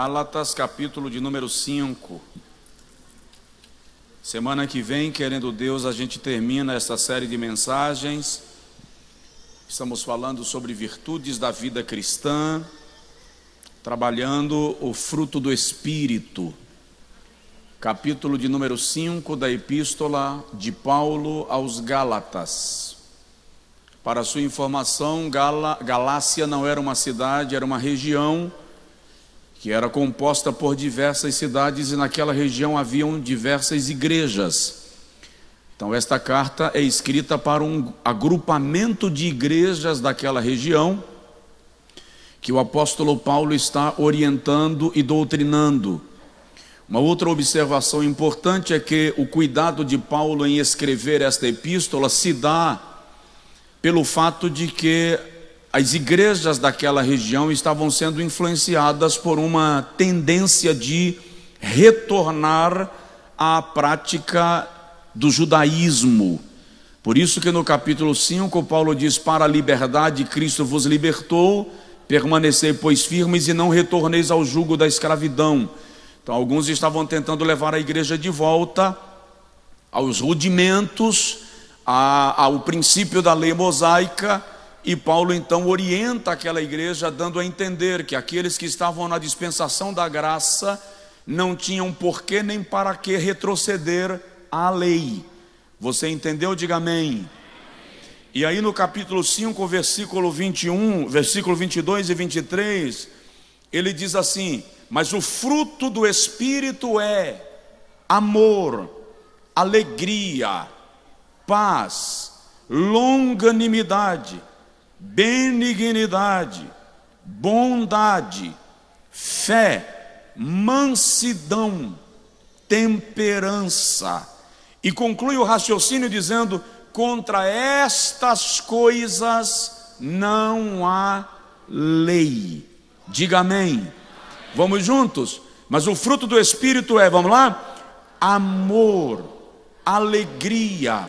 Gálatas, capítulo de número 5. Semana que vem, querendo Deus, a gente termina essa série de mensagens. Estamos falando sobre virtudes da vida cristã, trabalhando o fruto do Espírito. Capítulo de número 5 da Epístola de Paulo aos Gálatas. Para sua informação, Galácia não era uma cidade, era uma região que era composta por diversas cidades, e naquela região haviam diversas igrejas. Então esta carta é escrita para um agrupamento de igrejas daquela região, que o apóstolo Paulo está orientando e doutrinando. Uma outra observação importante é que o cuidado de Paulo em escrever esta epístola se dá pelo fato de que as igrejas daquela região estavam sendo influenciadas por uma tendência de retornar à prática do judaísmo. Por isso que no capítulo 5 Paulo diz: para a liberdade Cristo vos libertou, permanecei pois firmes e não retorneis ao jugo da escravidão. Então alguns estavam tentando levar a igreja de volta aos rudimentos, ao princípio da lei mosaica. E Paulo então orienta aquela igreja, dando a entender que aqueles que estavam na dispensação da graça não tinham porquê nem para que retroceder à lei. Você entendeu? Diga amém. E aí no capítulo 5, versículo 21, versículo 22 e 23, ele diz assim: mas o fruto do Espírito é amor, alegria, paz, longanimidade, benignidade, bondade, fé, mansidão, temperança. E conclui o raciocínio dizendo: contra estas coisas não há lei. Diga amém. Vamos juntos? Mas o fruto do Espírito é, vamos lá? Amor, alegria,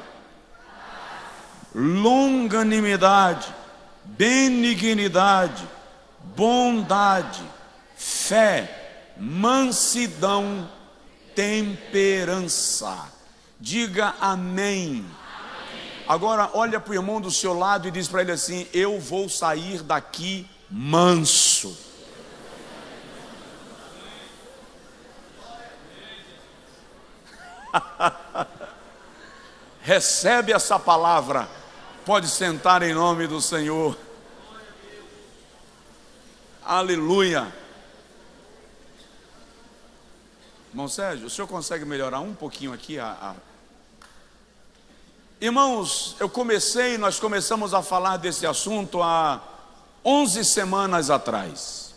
longanimidade, benignidade, bondade, fé, mansidão, temperança. Diga amém. Agora olha para o irmão do seu lado e diz para ele assim: eu vou sair daqui manso. Recebe essa palavra. Pode sentar em nome do Senhor. Aleluia. Irmão Sérgio, o senhor consegue melhorar um pouquinho aqui? Irmãos, nós começamos a falar desse assunto há 11 semanas atrás.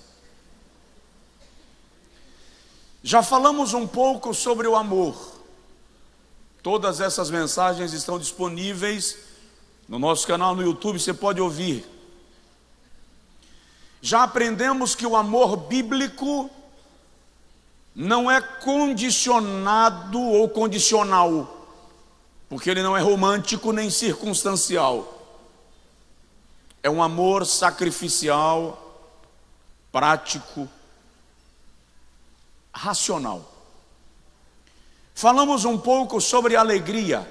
Já falamos um pouco sobre o amor. Todas essas mensagens estão disponíveis no nosso canal no YouTube, você pode ouvir. Já aprendemos que o amor bíblico não é condicionado ou condicional, porque ele não é romântico nem circunstancial. É um amor sacrificial, prático, racional. Falamos um pouco sobre alegria.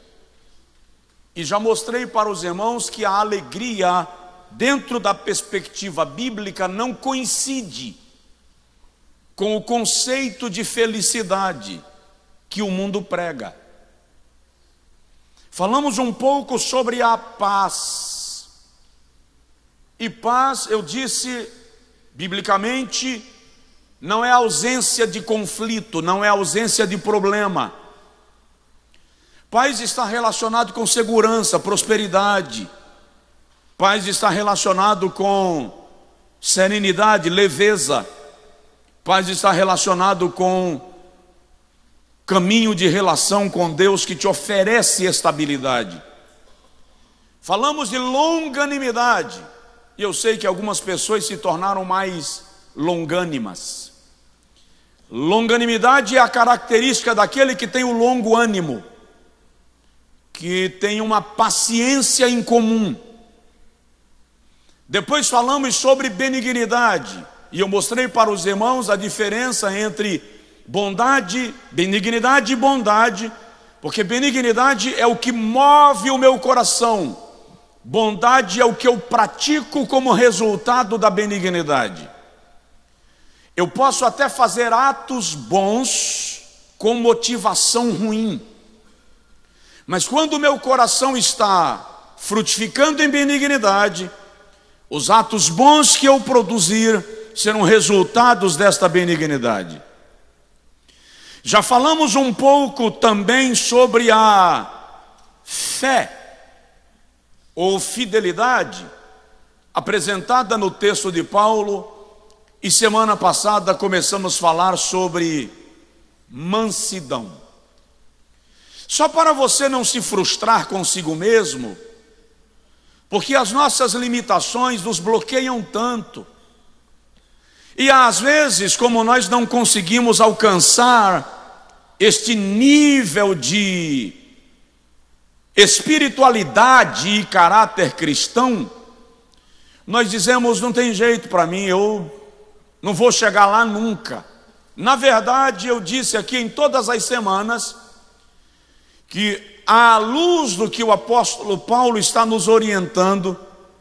E já mostrei para os irmãos que a alegria, dentro da perspectiva bíblica, não coincide com o conceito de felicidade que o mundo prega. Falamos um pouco sobre a paz. E paz, eu disse, biblicamente, não é ausência de conflito, não é ausência de problema. Paz está relacionado com segurança, prosperidade. Paz está relacionado com serenidade, leveza. Paz está relacionado com caminho de relação com Deus que te oferece estabilidade. Falamos de longanimidade. E eu sei que algumas pessoas se tornaram mais longânimas. Longanimidade é a característica daquele que tem o longo ânimo, que tem uma paciência em comum. Depois falamos sobre benignidade, e eu mostrei para os irmãos a diferença entre bondade, benignidade e bondade, porque benignidade é o que move o meu coração, bondade é o que eu pratico como resultado da benignidade. Eu posso até fazer atos bons com motivação ruim, mas quando o meu coração está frutificando em benignidade, os atos bons que eu produzir serão resultados desta benignidade. Já falamos um pouco também sobre a fé ou fidelidade apresentada no texto de Paulo, e semana passada começamos a falar sobre mansidão. Só para você não se frustrar consigo mesmo, porque as nossas limitações nos bloqueiam tanto, e às vezes, como nós não conseguimos alcançar este nível de espiritualidade e caráter cristão, nós dizemos: não tem jeito para mim, eu não vou chegar lá nunca. Na verdade, eu disse aqui em todas as semanas que, à luz do que o apóstolo Paulo está nos orientando,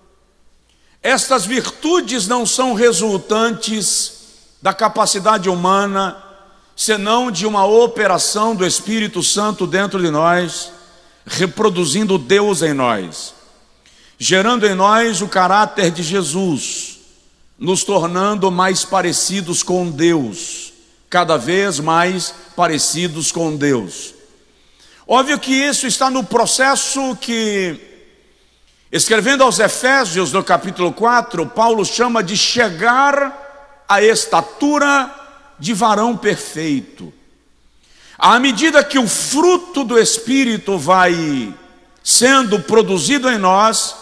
estas virtudes não são resultantes da capacidade humana, senão de uma operação do Espírito Santo dentro de nós, reproduzindo Deus em nós, gerando em nós o caráter de Jesus, nos tornando mais parecidos com Deus, cada vez mais parecidos com Deus. Óbvio que isso está no processo que, escrevendo aos Efésios, no capítulo 4, Paulo chama de chegar à estatura de varão perfeito. À medida que o fruto do Espírito vai sendo produzido em nós,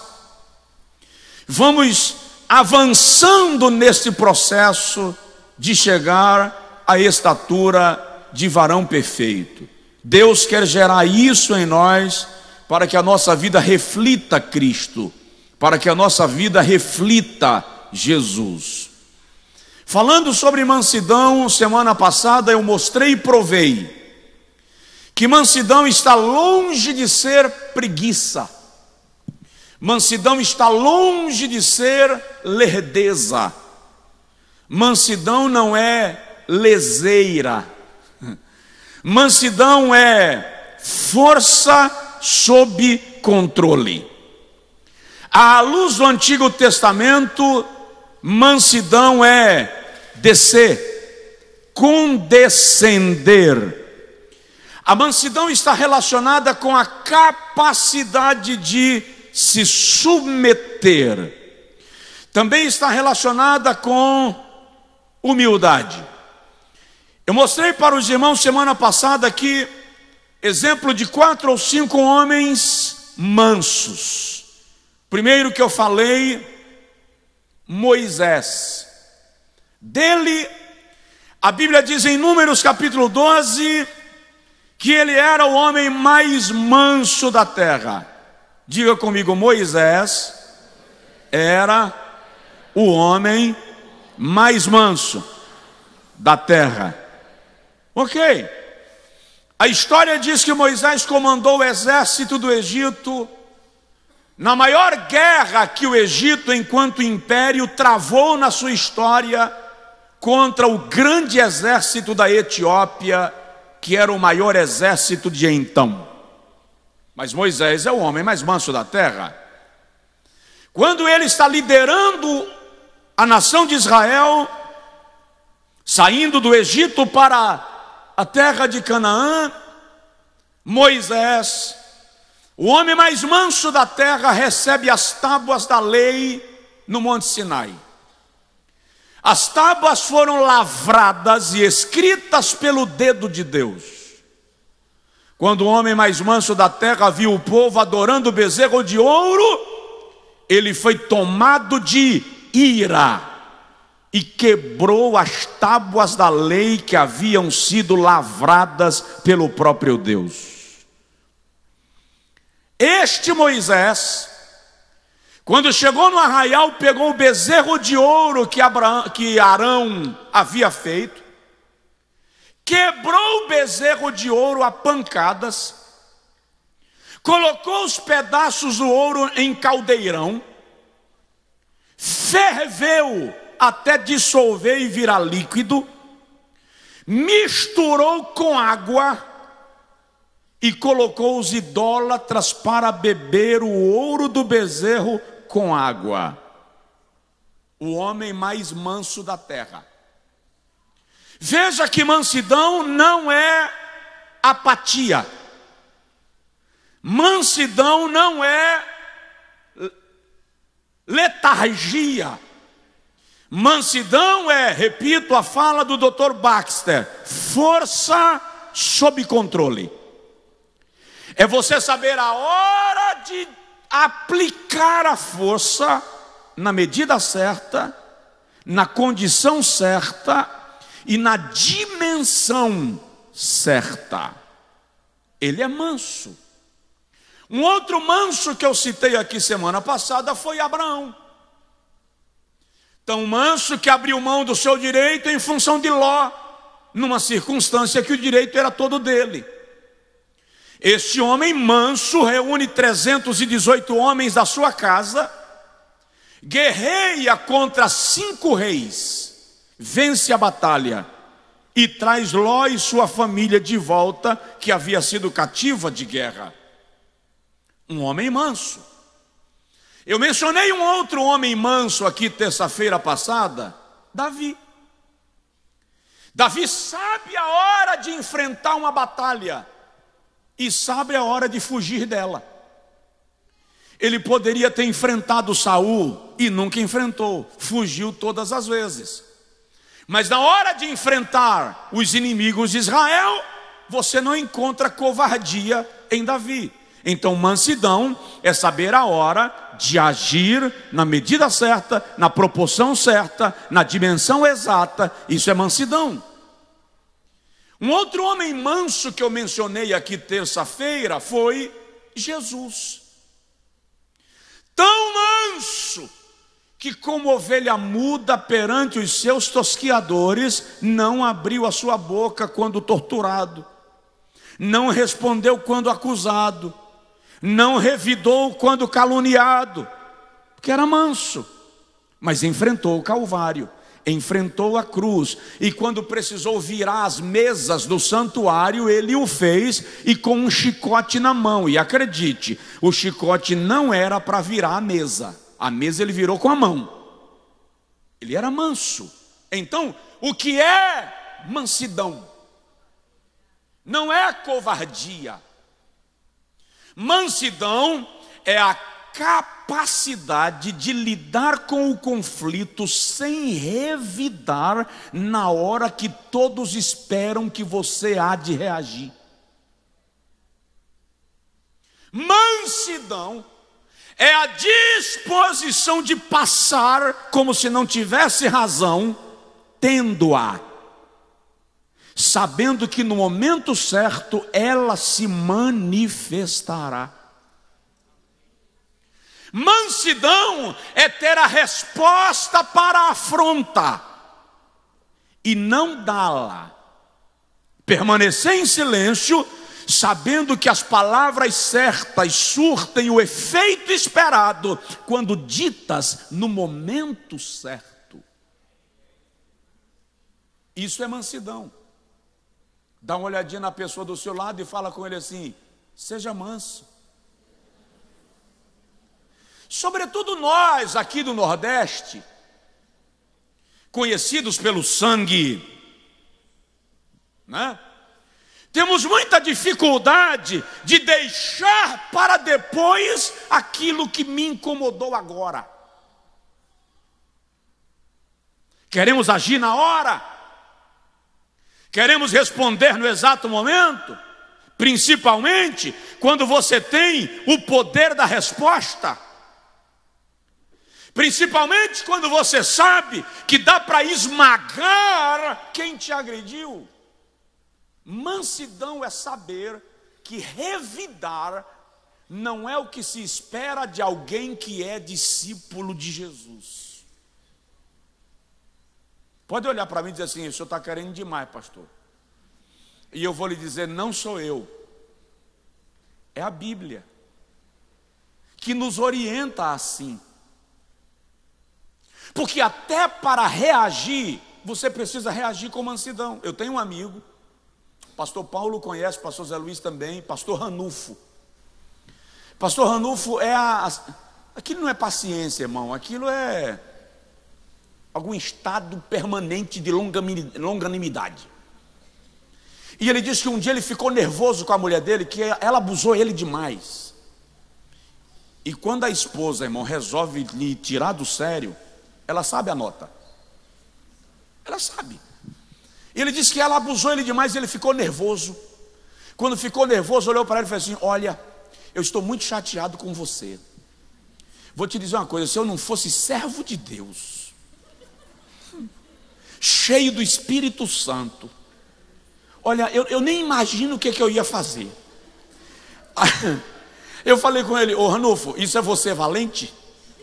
vamos avançando neste processo de chegar à estatura de varão perfeito. Deus quer gerar isso em nós para que a nossa vida reflita Cristo, para que a nossa vida reflita Jesus. Falando sobre mansidão, semana passada eu mostrei e provei que mansidão está longe de ser preguiça, mansidão está longe de ser lerdeza, mansidão não é leseira, mansidão é força sob controle. À luz do Antigo Testamento, mansidão é descer, condescender. A mansidão está relacionada com a capacidade de se submeter. Também está relacionada com humildade. Eu mostrei para os irmãos semana passada aqui exemplo de 4 ou 5 homens mansos. Primeiro que eu falei, Moisés. Dele, a Bíblia diz em Números capítulo 12, que ele era o homem mais manso da terra. Diga comigo: Moisés era o homem mais manso da terra. Ok. A história diz que Moisés comandou o exército do Egito na maior guerra que o Egito, enquanto império, travou na sua história contra o grande exército da Etiópia, que era o maior exército de então. Mas Moisés é o homem mais manso da terra. Quando ele está liderando a nação de Israel, saindo do Egito para a terra de Canaã, Moisés, o homem mais manso da terra, recebe as tábuas da lei no Monte Sinai. As tábuas foram lavradas e escritas pelo dedo de Deus. Quando o homem mais manso da terra viu o povo adorando o bezerro de ouro, ele foi tomado de ira e quebrou as tábuas da lei que haviam sido lavradas pelo próprio Deus. Este Moisés, Quando chegou no arraial, pegou o bezerro de ouro que Arão havia feito, quebrou o bezerro de ouro a pancadas, colocou os pedaços do ouro em caldeirão, ferveu até dissolver e virar líquido, misturou com água e colocou os idólatras para beber o ouro do bezerro com água. O homem mais manso da terra. Veja que mansidão não é apatia. Mansidão não é letargia. Mansidão é, repito a fala do Dr. Baxter, força sob controle. É você saber a hora de aplicar a força na medida certa, na condição certa e na dimensão certa. Ele é manso. Um outro manso que eu citei aqui semana passada foi Abraão. Tão manso que abriu mão do seu direito em função de Ló, numa circunstância que o direito era todo dele. Este homem manso reúne 318 homens da sua casa, guerreia contra 5 reis, vence a batalha e traz Ló e sua família de volta, que havia sido cativa de guerra. Um homem manso. Eu mencionei um outro homem manso aqui terça-feira passada, Davi. Davi sabe a hora de enfrentar uma batalha e sabe a hora de fugir dela. Ele poderia ter enfrentado Saul e nunca enfrentou, fugiu todas as vezes. Mas na hora de enfrentar os inimigos de Israel, você não encontra covardia em Davi. Então mansidão é saber a hora de agir na medida certa, na proporção certa, na dimensão exata. Isso é mansidão. Um outro homem manso que eu mencionei aqui terça-feira foi Jesus. Tão manso que, como ovelha muda perante os seus tosquiadores, não abriu a sua boca quando torturado, não respondeu quando acusado, não revidou quando caluniado, porque era manso, mas enfrentou o Calvário, enfrentou a cruz, e quando precisou virar as mesas do santuário, ele o fez, e com um chicote na mão. E acredite, o chicote não era para virar a mesa ele virou com a mão. Ele era manso. Então, o que é mansidão? Não é covardia. Mansidão é a capacidade de lidar com o conflito sem revidar na hora que todos esperam que você há de reagir. Mansidão é a disposição de passar como se não tivesse razão, tendo-a, sabendo que no momento certo ela se manifestará. Mansidão é ter a resposta para a afronta e não dá-la. Permanecer em silêncio, sabendo que as palavras certas surtem o efeito esperado quando ditas no momento certo. Isso é mansidão. Dá uma olhadinha na pessoa do seu lado e fala com ele assim: seja manso. Sobretudo nós aqui do Nordeste, conhecidos pelo sangue, né? Temos muita dificuldade de deixar para depois aquilo que me incomodou agora. Queremos agir na hora, queremos responder no exato momento, principalmente quando você tem o poder da resposta. Principalmente quando você sabe que dá para esmagar quem te agrediu. Mansidão é saber que revidar não é o que se espera de alguém que é discípulo de Jesus. Pode olhar para mim e dizer assim: o senhor está querendo demais, pastor. E eu vou lhe dizer: não sou eu, é a Bíblia que nos orienta assim. Porque até para reagir, você precisa reagir com mansidão. Eu tenho um amigo, pastor Paulo conhece, pastor Zé Luiz também, pastor Ranulfo. Pastor Ranulfo aquilo não é paciência, irmão, aquilo é algum estado permanente de longanimidade. E ele disse que um dia ele ficou nervoso com a mulher dele, que ela abusou ele demais. E quando a esposa, irmão, resolve lhe tirar do sério, ela sabe a nota. Ela sabe. E ele disse que ela abusou ele demais e ele ficou nervoso. Quando ficou nervoso, olhou para ela e falou assim: olha, eu estou muito chateado com você. Vou te dizer uma coisa: se eu não fosse servo de Deus, cheio do Espírito Santo, olha, eu nem imagino o que eu ia fazer. Eu falei com ele: ô Ranulfo, isso é você valente?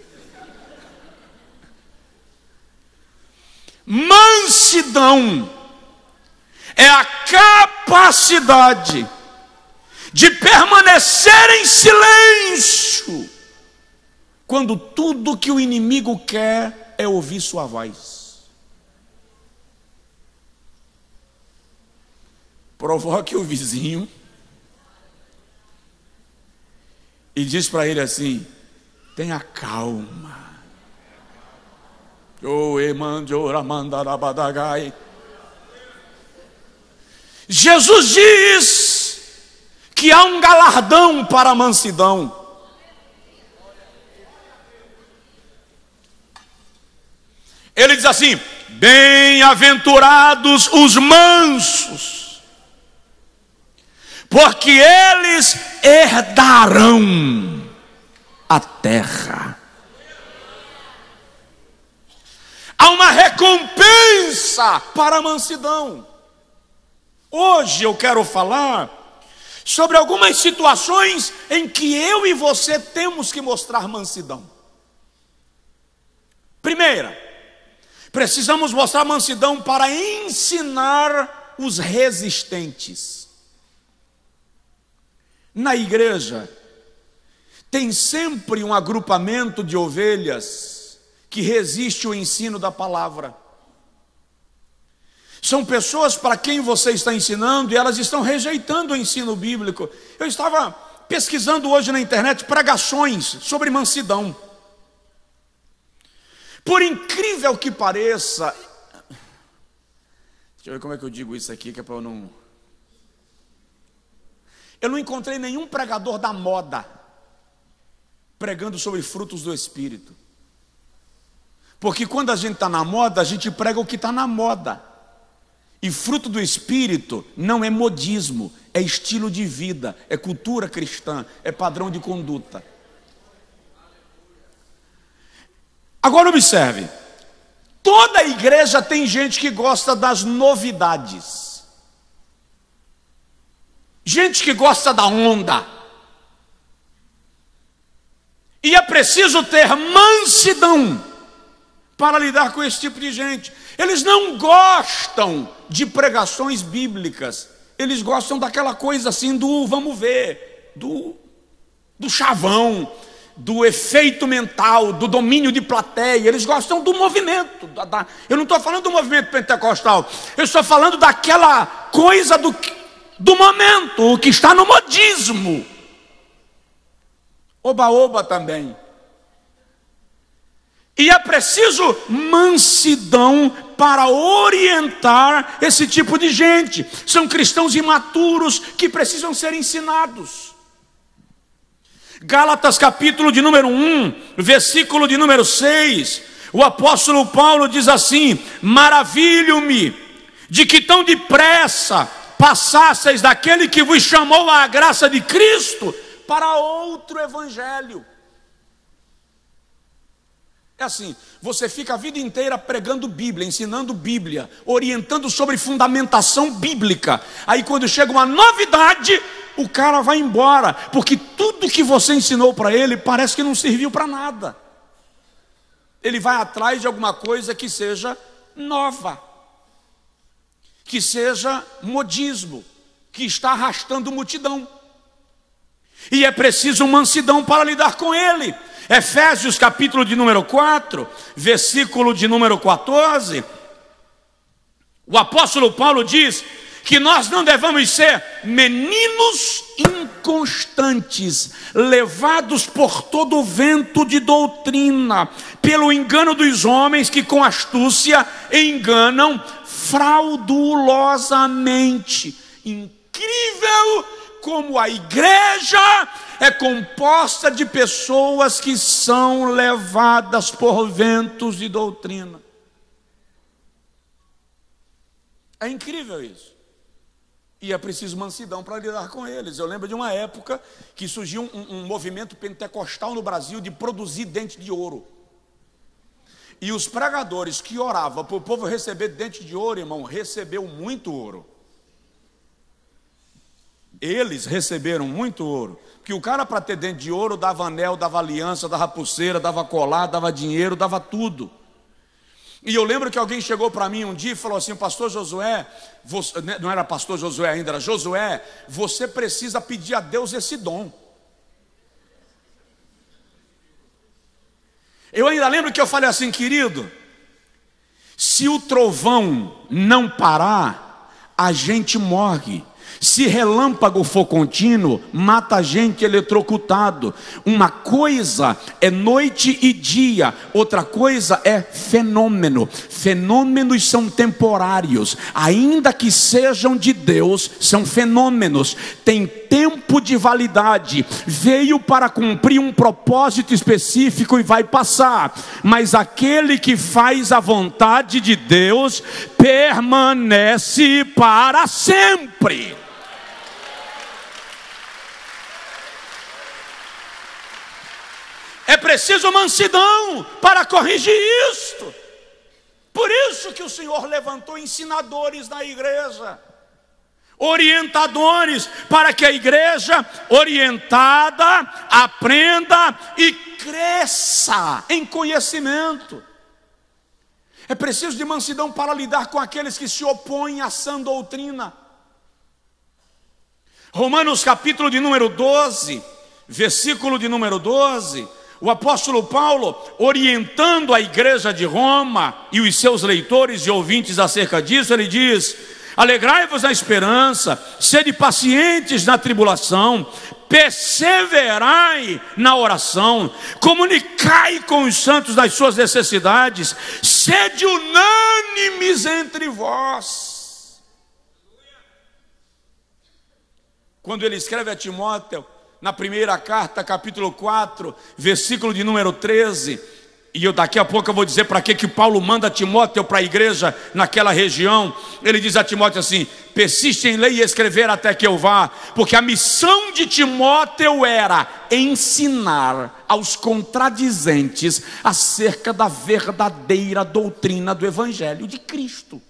Mansidão é a capacidade de permanecer em silêncio quando tudo que o inimigo quer é ouvir sua voz. Provoque o vizinho e diz para ele assim: tenha calma. Jesus diz que há um galardão para a mansidão. Ele diz assim: bem-aventurados os mansos, porque eles herdarão a terra. Há uma recompensa para a mansidão. Hoje eu quero falar sobre algumas situações em que eu e você temos que mostrar mansidão. Primeira, precisamos mostrar mansidão para ensinar os resistentes. Na igreja, tem sempre um agrupamento de ovelhas que resiste ao ensino da palavra. São pessoas para quem você está ensinando e elas estão rejeitando o ensino bíblico. Eu estava pesquisando hoje na internet pregações sobre mansidão. Por incrível que pareça, deixa eu ver como é que eu digo isso aqui, que é para eu não encontrei nenhum pregador da moda pregando sobre frutos do Espírito. Porque quando a gente está na moda, a gente prega o que está na moda. E fruto do Espírito não é modismo, é estilo de vida, é cultura cristã, é padrão de conduta. Agora observe, toda igreja tem gente que gosta das novidades, gente que gosta da onda, e é preciso ter mansidão para lidar com esse tipo de gente. Eles não gostam de pregações bíblicas, eles gostam daquela coisa assim do vamos ver, do chavão, do efeito mental, do domínio de plateia. Eles gostam do movimento. Eu não estou falando do movimento pentecostal, eu estou falando daquela coisa do momento, o que está no modismo. Oba-oba também. E é preciso mansidão para orientar esse tipo de gente. São cristãos imaturos que precisam ser ensinados. Gálatas capítulo de número 1, versículo de número 6, o apóstolo Paulo diz assim: maravilho-me de que tão depressa passasseis daquele que vos chamou à graça de Cristo para outro evangelho. É assim, você fica a vida inteira pregando Bíblia, ensinando Bíblia, orientando sobre fundamentação bíblica. Aí quando chega uma novidade, o cara vai embora, porque tudo tudo que você ensinou para ele parece que não serviu para nada. Ele vai atrás de alguma coisa que seja nova, que seja modismo, que está arrastando multidão. E é preciso mansidão para lidar com ele. Efésios capítulo de número 4, versículo de número 14, o apóstolo Paulo diz que nós não devemos ser meninos inconstantes, levados por todo o vento de doutrina, pelo engano dos homens que com astúcia enganam fraudulosamente. Incrível como a igreja é composta de pessoas que são levadas por ventos de doutrina. É incrível isso. E é preciso mansidão para lidar com eles. Eu lembro de uma época que surgiu um movimento pentecostal no Brasil de produzir dente de ouro. E os pregadores que oravam para o povo receber dente de ouro, irmão, recebeu muito ouro. Eles receberam muito ouro. Porque o cara, para ter dente de ouro, dava anel, dava aliança, dava pulseira, dava colar, dava dinheiro, dava tudo. E eu lembro que alguém chegou para mim um dia e falou assim: pastor Josué, você, não era pastor Josué ainda, era Josué, você precisa pedir a Deus esse dom. Eu ainda lembro que eu falei assim: querido, se o trovão não parar, a gente morre. Se relâmpago for contínuo, mata a gente eletrocutado. Uma coisa é noite e dia, outra coisa é fenômeno. Fenômenos são temporários, ainda que sejam de Deus, são fenômenos. Tem tempo de validade. Veio para cumprir um propósito específico e vai passar. Mas aquele que faz a vontade de Deus permanece para sempre. É preciso mansidão para corrigir isto. Por isso que o Senhor levantou ensinadores na igreja, orientadores, para que a igreja orientada aprenda e cresça em conhecimento. É preciso de mansidão para lidar com aqueles que se opõem à sã doutrina. Romanos capítulo de número 12, versículo de número 12, o apóstolo Paulo, orientando a igreja de Roma e os seus leitores e ouvintes acerca disso, ele diz: alegrai-vos na esperança, sede pacientes na tribulação, perseverai na oração, comunicai com os santos das suas necessidades, sede unânimes entre vós. Quando ele escreve a Timóteo, na primeira carta, capítulo 4, versículo de número 13, e daqui a pouco eu vou dizer para que Paulo manda Timóteo para a igreja naquela região. Ele diz a Timóteo assim: persiste em ler e escrever até que eu vá, porque a missão de Timóteo era ensinar aos contradizentes acerca da verdadeira doutrina do Evangelho de Cristo.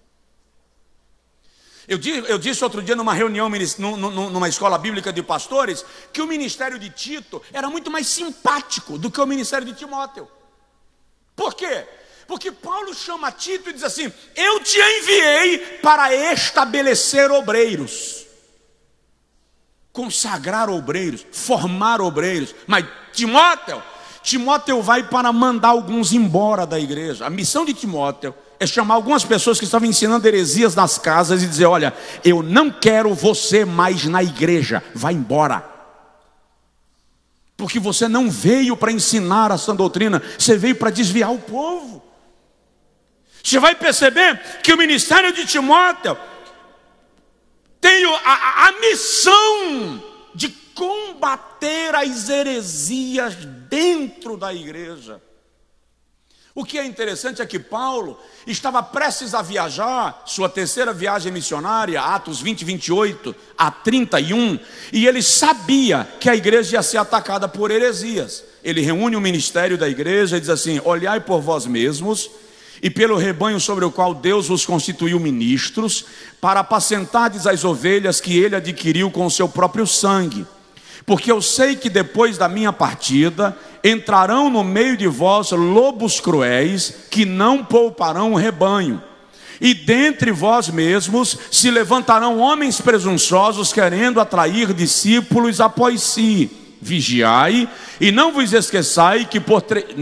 Eu disse outro dia numa reunião, numa escola bíblica de pastores, que o ministério de Tito era muito mais simpático do que o ministério de Timóteo. Por quê? Porque Paulo chama Tito e diz assim: eu te enviei para estabelecer obreiros, consagrar obreiros, formar obreiros. Mas Timóteo vai para mandar alguns embora da igreja. A missão de Timóteo é chamar algumas pessoas que estavam ensinando heresias nas casas e dizer: olha, eu não quero você mais na igreja, vai embora. Porque você não veio para ensinar a sã doutrina, você veio para desviar o povo. Você vai perceber que o ministério de Timóteo tem a missão de combater as heresias dentro da igreja. O que é interessante é que Paulo estava prestes a viajar, sua terceira viagem missionária, Atos 20, 28 a 31, e ele sabia que a igreja ia ser atacada por heresias. Ele reúne o ministério da igreja e diz assim: olhai por vós mesmos e pelo rebanho sobre o qual Deus vos constituiu ministros, para apacentardes as ovelhas que ele adquiriu com o seu próprio sangue. Porque eu sei que depois da minha partida entrarão no meio de vós lobos cruéis, que não pouparão o rebanho. E dentre vós mesmos se levantarão homens presunçosos, querendo atrair discípulos após si. Vigiai, e não vos esqueçais que por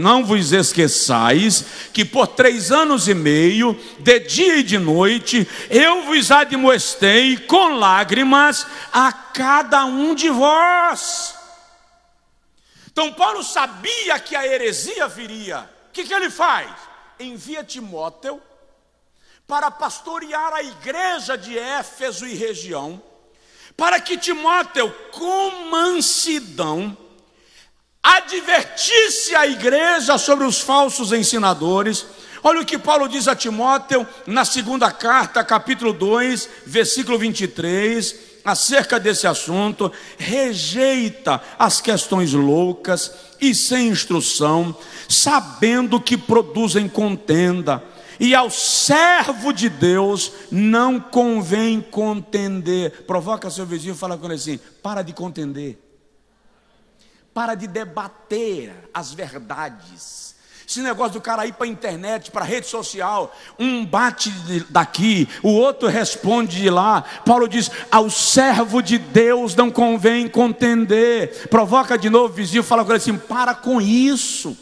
3 anos e meio, de dia e de noite, eu vos admoestei com lágrimas a cada um de vós. Então Paulo sabia que a heresia viria. O que ele faz? Envia Timóteo para pastorear a igreja de Éfeso e região, para que Timóteo, com mansidão, advertisse a igreja sobre os falsos ensinadores. Olha o que Paulo diz a Timóteo na segunda carta, capítulo 2, versículo 23, acerca desse assunto: rejeita as questões loucas e sem instrução, sabendo que produzem contenda. E ao servo de Deus não convém contender. Provoca seu vizinho e fala com ele assim: para de contender, para de debater as verdades. Esse negócio do cara ir para a internet, para a rede social, um bate daqui, o outro responde de lá. Paulo diz: ao servo de Deus não convém contender. Provoca de novo o vizinho e fala com ele assim: para com isso.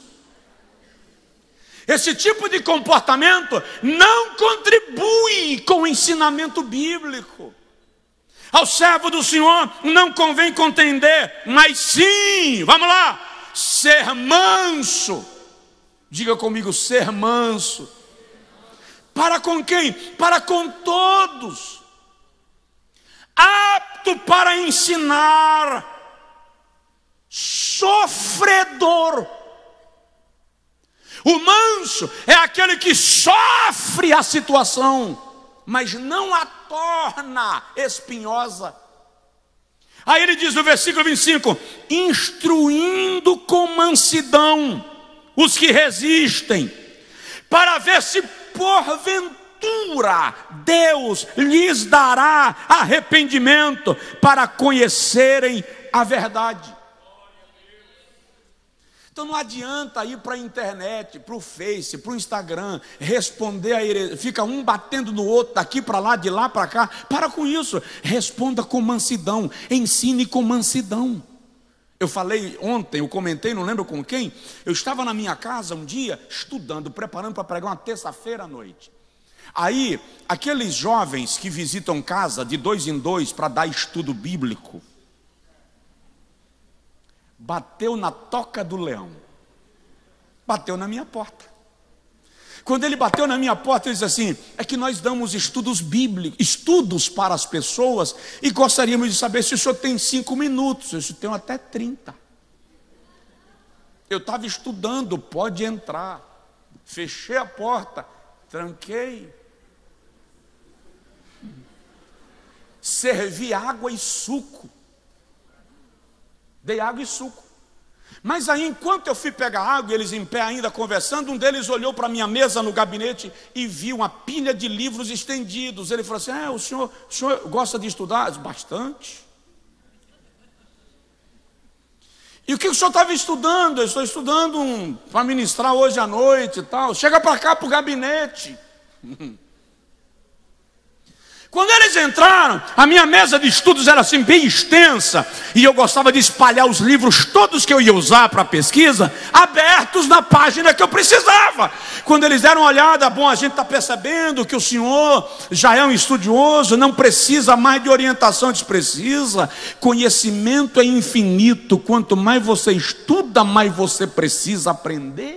Esse tipo de comportamento não contribui com o ensinamento bíblico. Ao servo do Senhor não convém contender, mas sim, vamos lá, ser manso. Diga comigo: ser manso. Para com quem? Para com todos. Apto para ensinar, sofredor. O manso é aquele que sofre a situação, mas não a torna espinhosa. Aí ele diz no versículo 25: instruindo com mansidão os que resistem, para ver se porventura Deus lhes dará arrependimento, para conhecerem a verdade. Então não adianta ir para a internet, para o Face, para o Instagram, responder a heresia, fica um batendo no outro, daqui para lá, de lá para cá. Para com isso, responda com mansidão, ensine com mansidão. Eu falei ontem, eu comentei, não lembro com quem, eu estava na minha casa um dia, estudando, preparando para pregar uma terça-feira à noite. Aí, aqueles jovens que visitam casa de 2 em 2 para dar estudo bíblico, bateu na toca do leão, bateu na minha porta. Quando ele bateu na minha porta, ele disse assim: é que nós damos estudos bíblicos, estudos para as pessoas, e gostaríamos de saber se o senhor tem 5 minutos. Eu disse: tenho até 30. Eu estava estudando, pode entrar. Fechei a porta, tranquei, servi água e suco. Dei água e suco. Mas aí, enquanto eu fui pegar água, eles em pé ainda conversando, um deles olhou para a minha mesa no gabinete e viu uma pilha de livros estendidos. Ele falou assim: o senhor gosta de estudar? Bastante. E o que o senhor estava estudando? Eu estou estudando para ministrar hoje à noite e tal. Chega para cá, para o gabinete. Quando eles entraram, a minha mesa de estudos era assim bem extensa, e eu gostava de espalhar os livros todos que eu ia usar para a pesquisa, abertos na página que eu precisava. Quando eles deram uma olhada: bom, a gente está percebendo que o senhor já é um estudioso, não precisa mais de orientação. Diz: precisa. Conhecimento é infinito, quanto mais você estuda, mais você precisa aprender.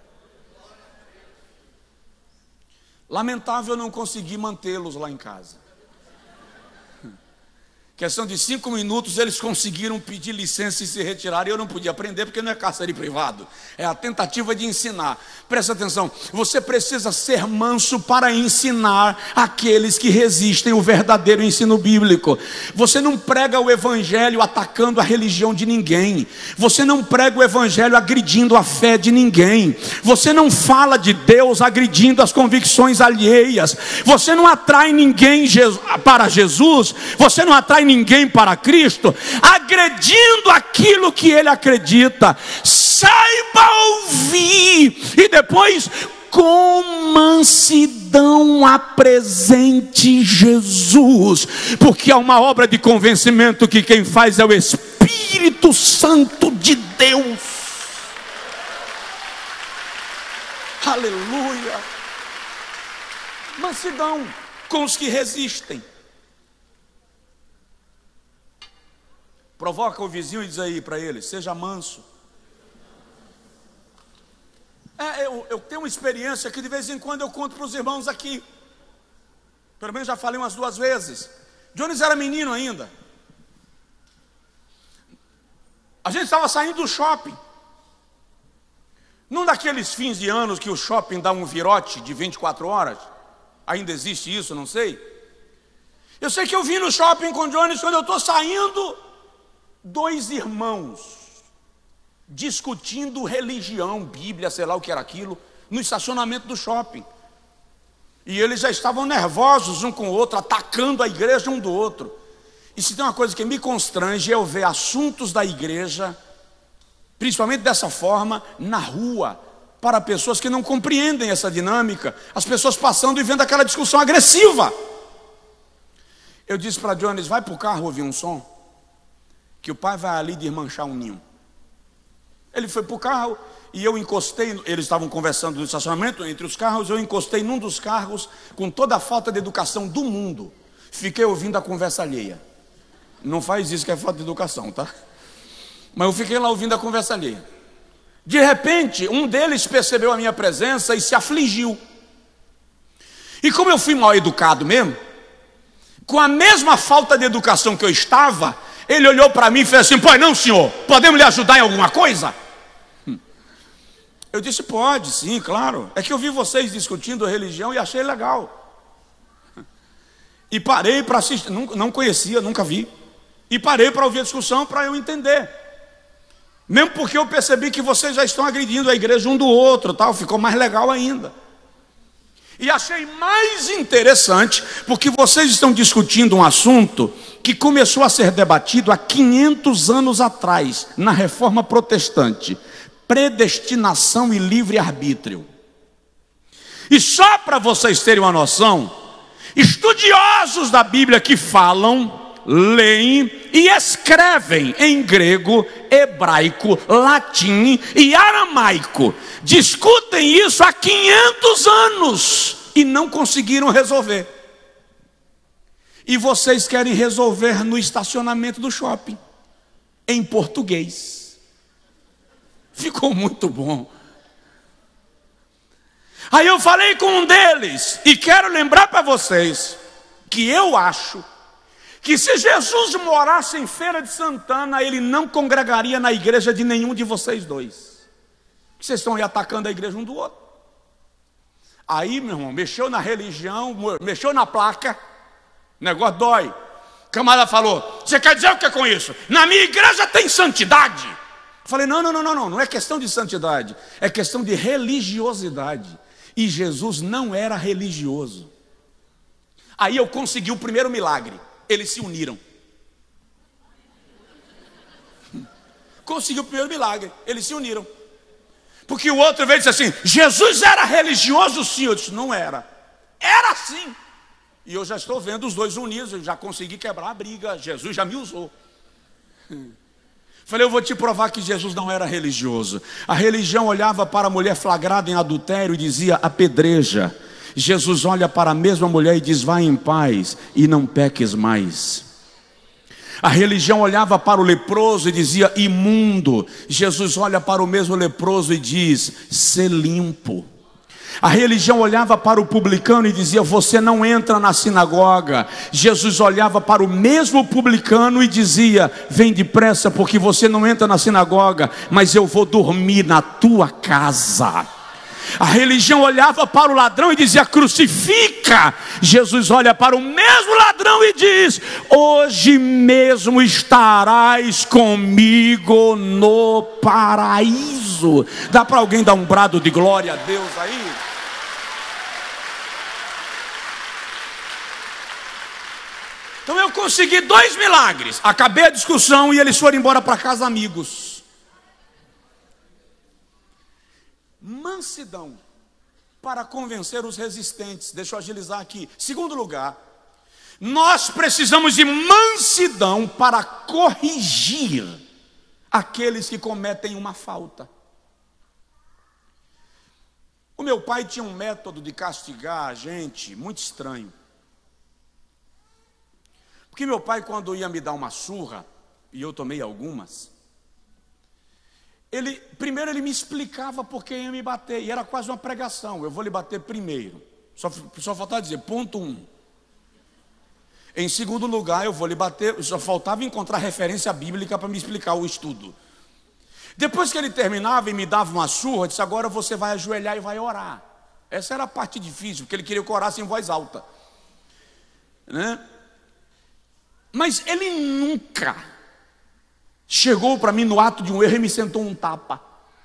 Lamentável, eu não consegui mantê-los lá em casa. Questão de 5 minutos, eles conseguiram pedir licença e se retirar. E eu não podia aprender, porque não é cárcere privado, é a tentativa de ensinar. Presta atenção: você precisa ser manso para ensinar aqueles que resistem o verdadeiro ensino bíblico. Você não prega o evangelho atacando a religião de ninguém. Você não prega o evangelho agredindo a fé de ninguém. Você não fala de Deus agredindo as convicções alheias. Você não atrai ninguém para Jesus. Você não atrai ninguém para Cristo, agredindo aquilo que ele acredita. Saiba ouvir e depois, com mansidão, apresente Jesus, porque há uma obra de convencimento que quem faz é o Espírito Santo de Deus. Aleluia. Mansidão com os que resistem. Provoca o vizinho e diz aí para ele: seja manso. Eu tenho uma experiência que de vez em quando eu conto para os irmãos aqui. Pelo menos já falei umas 2 vezes. Jones era menino ainda. A gente estava saindo do shopping. Num daqueles fins de anos que o shopping dá um virote de 24 horas. Ainda existe isso, não sei. Eu sei que eu vim no shopping com o Jones, quando eu estou saindo, 2 irmãos discutindo religião, Bíblia, sei lá o que era aquilo, no estacionamento do shopping. E eles já estavam nervosos um com o outro, atacando a igreja um do outro. E se tem uma coisa que me constrange é eu ver assuntos da igreja, principalmente dessa forma, na rua, para pessoas que não compreendem essa dinâmica, as pessoas passando e vendo aquela discussão agressiva. Eu disse para Jones: vai para o carro ouvir um som, que o pai vai ali desmanchar um ninho. Ele foi para o carro e eu encostei, eles estavam conversando no estacionamento, entre os carros, eu encostei num dos carros, com toda a falta de educação do mundo, fiquei ouvindo a conversa alheia. Não faz isso que é falta de educação, tá? Mas eu fiquei lá ouvindo a conversa alheia. De repente, um deles percebeu a minha presença e se afligiu. E como eu fui mal educado mesmo, com a mesma falta de educação que eu estava, ele olhou para mim e fez assim: pois não, senhor, podemos lhe ajudar em alguma coisa? Eu disse: pode, sim, claro. É que eu vi vocês discutindo religião e achei legal. E parei para assistir, não conhecia, nunca vi. E parei para ouvir a discussão para eu entender. Mesmo porque eu percebi que vocês já estão agredindo a igreja um do outro, tal, ficou mais legal ainda. E achei mais interessante, porque vocês estão discutindo um assunto que começou a ser debatido há 500 anos atrás, na Reforma Protestante: predestinação e livre-arbítrio. E só para vocês terem uma noção, estudiosos da Bíblia que falam, leem e escrevem em grego, hebraico, latim e aramaico, discutem isso há 500 anos e não conseguiram resolver. E vocês querem resolver no estacionamento do shopping, em português. Ficou muito bom. Aí eu falei com um deles, e quero lembrar para vocês, que eu acho que se Jesus morasse em Feira de Santana, ele não congregaria na igreja de nenhum de vocês dois. Vocês estão aí atacando a igreja um do outro. Aí, meu irmão, mexeu na religião, mexeu na placa, o negócio dói. O camarada falou: você quer dizer o que é com isso? Na minha igreja tem santidade. Eu falei: não é questão de santidade, é questão de religiosidade. E Jesus não era religioso. Aí eu consegui o primeiro milagre. Eles se uniram. Consegui o primeiro milagre. Eles se uniram. Porque o outro veio e disse assim: Jesus era religioso, sim. Eu disse: não era. Era sim. E eu já estou vendo os dois unidos. Eu já consegui quebrar a briga. Jesus já me usou. Falei: eu vou te provar que Jesus não era religioso. A religião olhava para a mulher flagrada em adultério e dizia: apedreja. Jesus olha para a mesma mulher e diz: vai em paz e não peques mais. A religião olhava para o leproso e dizia: imundo. Jesus olha para o mesmo leproso e diz: sê limpo. A religião olhava para o publicano e dizia: você não entra na sinagoga. Jesus olhava para o mesmo publicano e dizia: vem depressa, porque você não entra na sinagoga, mas eu vou dormir na tua casa. A religião olhava para o ladrão e dizia: crucifica. Jesus olha para o mesmo ladrão e diz: hoje mesmo estarás comigo no paraíso. Dá para alguém dar um brado de glória a Deus aí? Então eu consegui 2 milagres. Acabei a discussão e eles foram embora para casa amigos. Mansidão para convencer os resistentes. Deixa eu agilizar aqui. Segundo lugar, nós precisamos de mansidão para corrigir aqueles que cometem uma falta. O meu pai tinha um método de castigar a gente muito estranho. Porque meu pai, quando ia me dar uma surra, e eu tomei algumas, primeiro ele me explicava por que ia me bater, e era quase uma pregação. Eu vou lhe bater primeiro. Só faltava dizer, ponto 1. Em segundo lugar, eu vou lhe bater, só faltava encontrar referência bíblica para me explicar o estudo. Depois que ele terminava e me dava uma surra, eu disse, agora você vai ajoelhar e vai orar. Essa era a parte difícil, porque ele queria que eu orasse em voz alta, né? Mas ele nunca chegou para mim no ato de um erro e me sentou um tapa.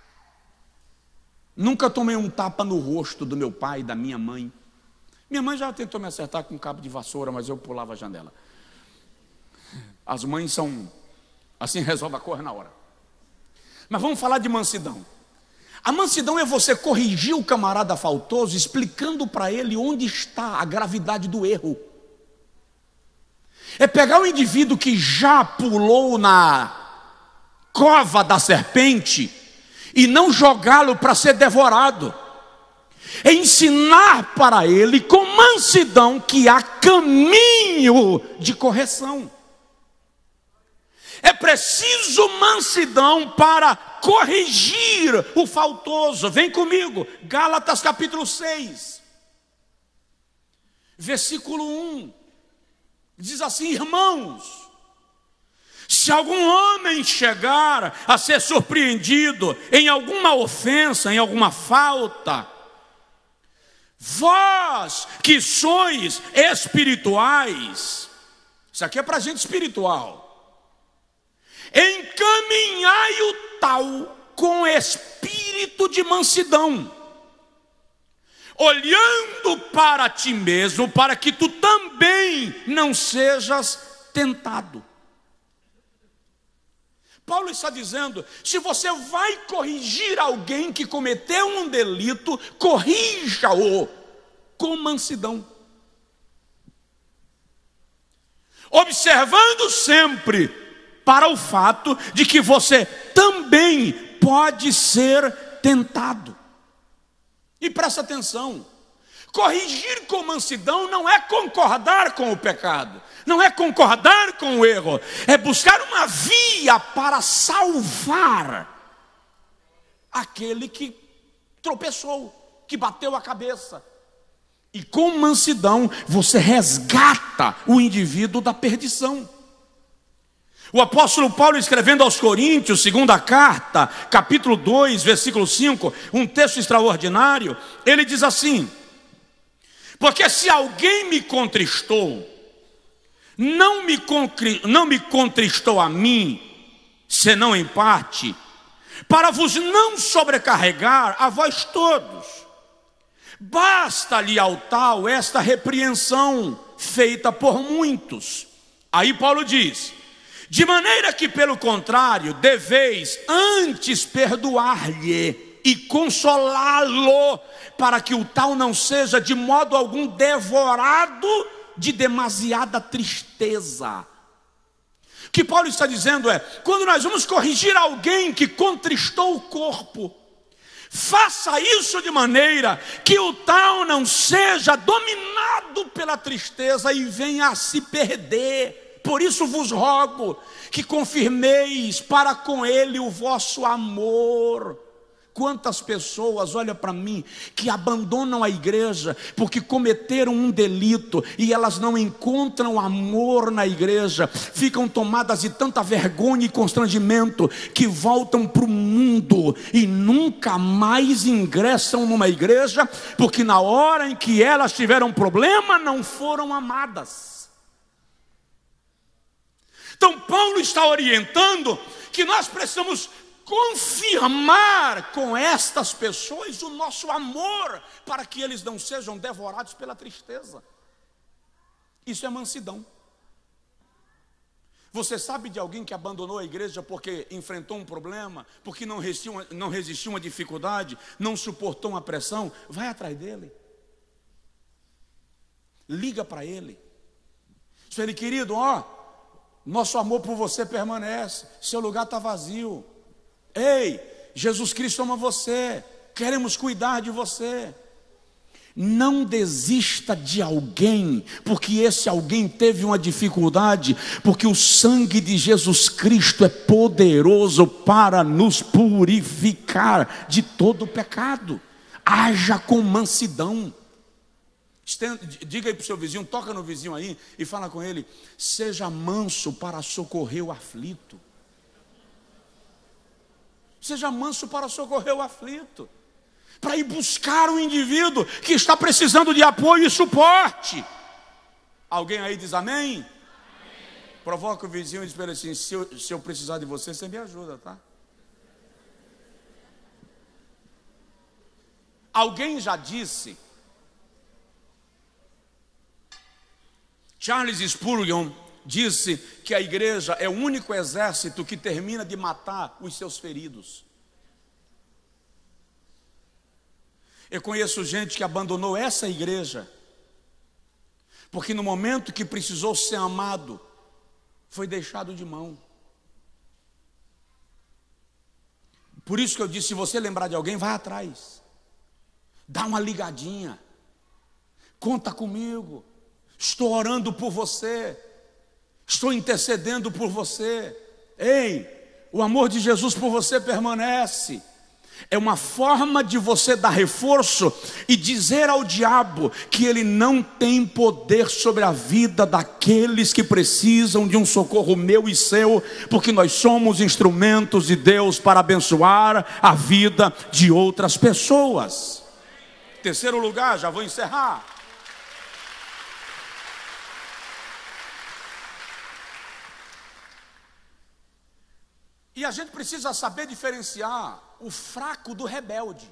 Nunca tomei um tapa no rosto do meu pai e da minha mãe. Minha mãe já tentou me acertar com um cabo de vassoura, mas eu pulava a janela. As mães são assim, resolve a coisa na hora. Mas vamos falar de mansidão. A mansidão é você corrigir o camarada faltoso, explicando para ele onde está a gravidade do erro. É pegar o indivíduo que já pulou na cova da serpente e não jogá-lo para ser devorado. É ensinar para ele com mansidão que há caminho de correção. É preciso mansidão para corrigir o faltoso. Vem comigo, Gálatas capítulo 6, versículo 1. Diz assim: irmãos, se algum homem chegar a ser surpreendido em alguma ofensa, em alguma falta, vós que sois espirituais, isso aqui é para gente espiritual, encaminhai o tal com espírito de mansidão, olhando para ti mesmo, para que tu também não sejas tentado. Paulo está dizendo, se você vai corrigir alguém que cometeu um delito, corrija-o com mansidão, observando sempre para o fato de que você também pode ser tentado. E presta atenção, corrigir com mansidão não é concordar com o pecado, não é concordar com o erro, é buscar uma via para salvar aquele que tropeçou, que bateu a cabeça. E com mansidão você resgata o indivíduo da perdição. O apóstolo Paulo, escrevendo aos Coríntios, segunda carta, capítulo 2, versículo 5, um texto extraordinário, ele diz assim: porque se alguém me contristou, não me contristou a mim, senão em parte, para vos não sobrecarregar a vós todos. Basta-lhe ao tal esta repreensão feita por muitos. Aí Paulo diz: de maneira que, pelo contrário, deveis antes perdoar-lhe e consolá-lo, para que o tal não seja de modo algum devorado de demasiada tristeza. O que Paulo está dizendo é, quando nós vamos corrigir alguém que contristou o corpo, faça isso de maneira que o tal não seja dominado pela tristeza e venha a se perder. Por isso vos rogo que confirmeis para com ele o vosso amor. Quantas pessoas, olha para mim, que abandonam a igreja porque cometeram um delito e elas não encontram amor na igreja, ficam tomadas de tanta vergonha e constrangimento que voltam para o mundo e nunca mais ingressam numa igreja, porque na hora em que elas tiveram problema não foram amadas. Então Paulo está orientando que nós precisamos confirmar com estas pessoas o nosso amor, para que eles não sejam devorados pela tristeza. Isso é mansidão. Você sabe de alguém que abandonou a igreja porque enfrentou um problema, porque não resistiu a uma dificuldade, não suportou uma pressão? Vai atrás dele. Liga para ele. Diz ele: querido, nosso amor por você permanece, seu lugar está vazio. Ei, Jesus Cristo ama você, queremos cuidar de você. Não desista de alguém, porque esse alguém teve uma dificuldade, porque o sangue de Jesus Cristo é poderoso para nos purificar de todo pecado. Haja com mansidão. Diga aí para o seu vizinho, toca no vizinho aí e fala com ele: seja manso para socorrer o aflito. Seja manso para socorrer o aflito, para ir buscar um indivíduo que está precisando de apoio e suporte. Alguém aí diz amém? Amém. Provoca o vizinho e diz para ele assim: se eu precisar de você, você me ajuda, tá? Alguém já disse, Charles Spurgeon disse que a igreja é o único exército que termina de matar os seus feridos. Eu conheço gente que abandonou essa igreja, porque no momento que precisou ser amado, foi deixado de mão. Por isso que eu disse: se você lembrar de alguém, vai atrás. Dá uma ligadinha. Conta comigo. Estou orando por você. Estou intercedendo por você. Ei, o amor de Jesus por você permanece. É uma forma de você dar reforço e dizer ao diabo que ele não tem poder sobre a vida daqueles que precisam de um socorro meu e seu, porque nós somos instrumentos de Deus para abençoar a vida de outras pessoas. Terceiro lugar, já vou encerrar. E a gente precisa saber diferenciar o fraco do rebelde.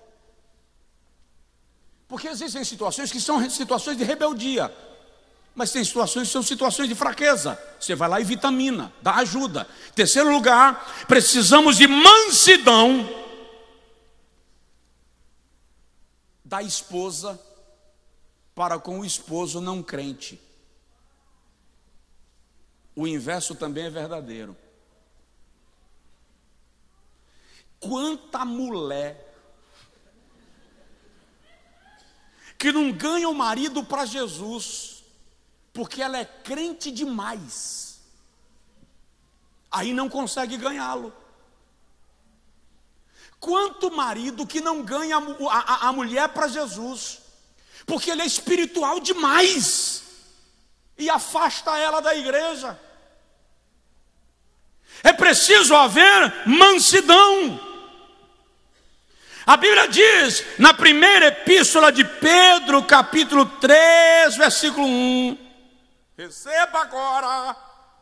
Porque existem situações que são situações de rebeldia, mas tem situações que são situações de fraqueza. Você vai lá e vitamina, dá ajuda. Terceiro lugar, precisamos de mansidão da esposa para com o esposo não crente. O inverso também é verdadeiro. Quanta mulher que não ganha o marido para Jesus, porque ela é crente demais, aí não consegue ganhá-lo. Quanto marido que não ganha a mulher para Jesus, porque ele é espiritual demais, e afasta ela da igreja. É preciso haver mansidão. A Bíblia diz, na primeira epístola de Pedro, capítulo 3, versículo 1. Receba agora.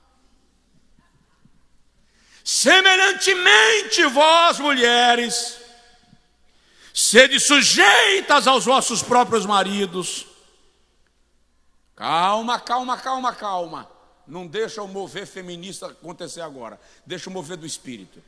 Semelhantemente vós, mulheres, sede sujeitas aos vossos próprios maridos. Calma, calma, calma, calma. Não deixa o mover feminista acontecer agora. Deixa o mover do Espírito.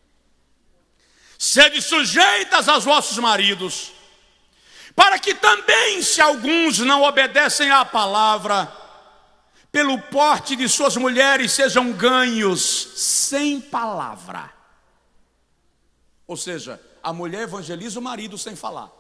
Sede sujeitas aos vossos maridos, para que também, se alguns não obedecem à palavra, pelo porte de suas mulheres sejam ganhos sem palavra. Ou seja, a mulher evangeliza o marido sem falar.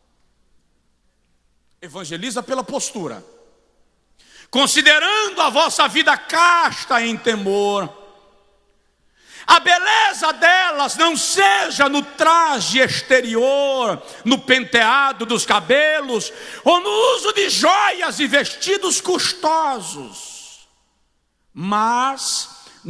Evangeliza pela postura. Considerando a vossa vida casta em temor. A beleza delas não seja no traje exterior, no penteado dos cabelos, ou no uso de joias e vestidos custosos, mas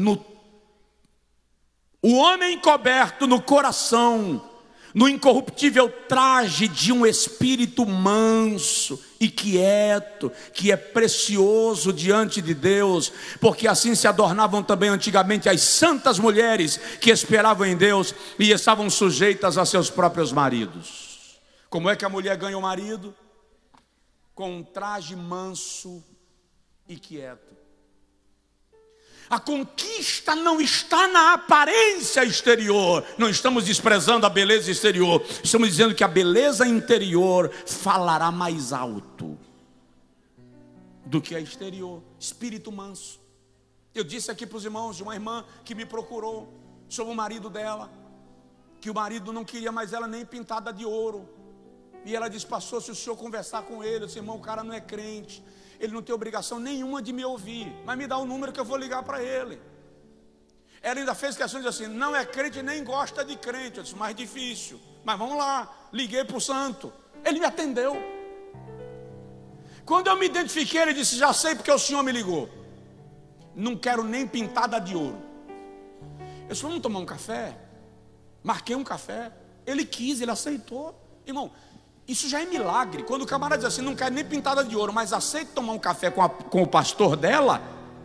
o homem coberto no coração, no incorruptível traje de um espírito manso e quieto, que é precioso diante de Deus, porque assim se adornavam também antigamente as santas mulheres que esperavam em Deus e estavam sujeitas a seus próprios maridos. Como é que a mulher ganha o marido? Com um traje manso e quieto. A conquista não está na aparência exterior. Não estamos desprezando a beleza exterior. Estamos dizendo que a beleza interior falará mais alto do que a exterior. Espírito manso. Eu disse aqui para os irmãos de uma irmã que me procurou sobre o marido dela, que o marido não queria mais ela nem pintada de ouro. E ela disse: pastor, se o senhor conversar com ele, eu disse: irmão, o cara não é crente, ele não tem obrigação nenhuma de me ouvir, mas me dá o número que eu vou ligar para ele. Ela ainda fez questão de dizer assim: não é crente nem gosta de crente. Eu disse: mais difícil, mas vamos lá. Liguei para o santo, ele me atendeu. Quando eu me identifiquei, ele disse: já sei porque o senhor me ligou, não quero nem pintada de ouro. Eu disse: vamos tomar um café? Marquei um café, ele quis, ele aceitou. Irmão, isso já é milagre. Quando o camarada diz assim: não quer nem pintada de ouro, mas aceita tomar um café com o pastor dela,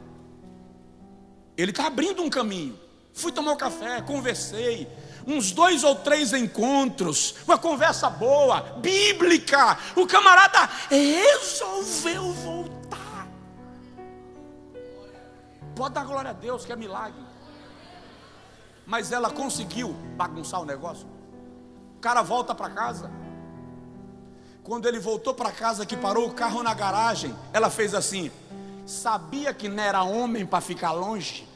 ele está abrindo um caminho. Fui tomar um café, conversei, uns 2 ou 3 encontros, uma conversa boa, bíblica. O camarada resolveu voltar. Pode dar glória a Deus, que é milagre. Mas ela conseguiu bagunçar o negócio. O cara volta para casa. Quando ele voltou para casa, que parou o carro na garagem, ela fez assim: sabia que não era homem para ficar longe?